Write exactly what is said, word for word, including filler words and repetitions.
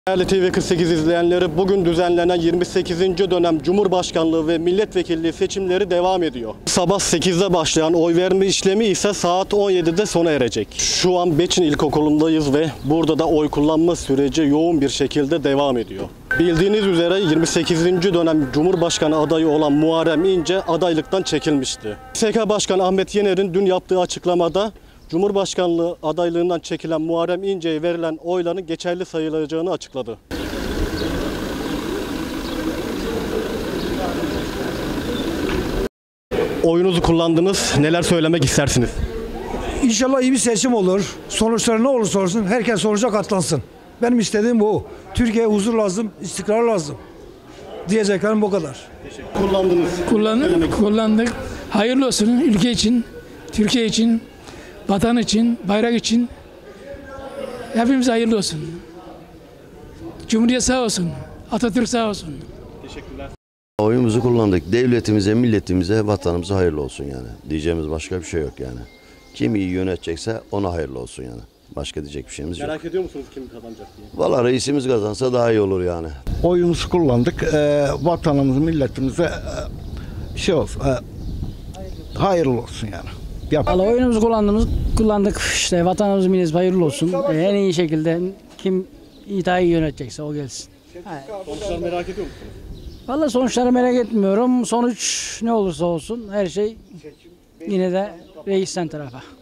Değerli T V kırk sekiz izleyenleri, bugün düzenlenen yirmi sekizinci dönem Cumhurbaşkanlığı ve milletvekilliği seçimleri devam ediyor. Sabah sekizde başlayan oy verme işlemi ise saat on yedide sona erecek. Şu an Beçin İlkokulu'ndayız ve burada da oy kullanma süreci yoğun bir şekilde devam ediyor. Bildiğiniz üzere yirmi sekizinci dönem Cumhurbaşkanı adayı olan Muharrem İnce adaylıktan çekilmişti. S K Başkanı Ahmet Yener'in dün yaptığı açıklamada Cumhurbaşkanlığı adaylığından çekilen Muharrem İnce'ye verilen oyların geçerli sayılacağını açıkladı. Oyunuzu kullandınız. Neler söylemek istersiniz? İnşallah iyi bir seçim olur. Sonuçları ne olursa olsun herkes sonuca katlansın. Benim istediğim bu. Türkiye'ye huzur lazım, istikrar lazım. Diyeceklerim bu kadar. Kullandınız. Kullandık, kullandık. Hayırlı olsun ülke için, Türkiye için, vatan için, bayrak için. Hepimiz hayırlı olsun. Cumhuriyet sağ olsun, Atatürk sağ olsun. Teşekkürler. Oyumuzu kullandık. Devletimize, milletimize, vatanımıza hayırlı olsun yani. Diyeceğimiz başka bir şey yok yani. Kim iyi yönetecekse ona hayırlı olsun yani. Başka diyecek bir şeyimiz yok. Merak ediyor musunuz kim kazanacak diye? Vallahi reisimiz kazansa daha iyi olur yani. Oyumuzu kullandık. E, vatanımız, milletimize e, şey olsun. E, hayırlı olsun yani. Yap. Vallahi oyunumuzu kullandığımız kullandık işte vatanımız milletimiz hayırlı olsun. Ee, en iyi şekilde kim iyi daha iyi yönetecekse o gelsin. Sonuçları merak ediyor musunuz? Vallahi sonuçları merak etmiyorum. Sonuç ne olursa olsun her şey yine de reisten tarafa.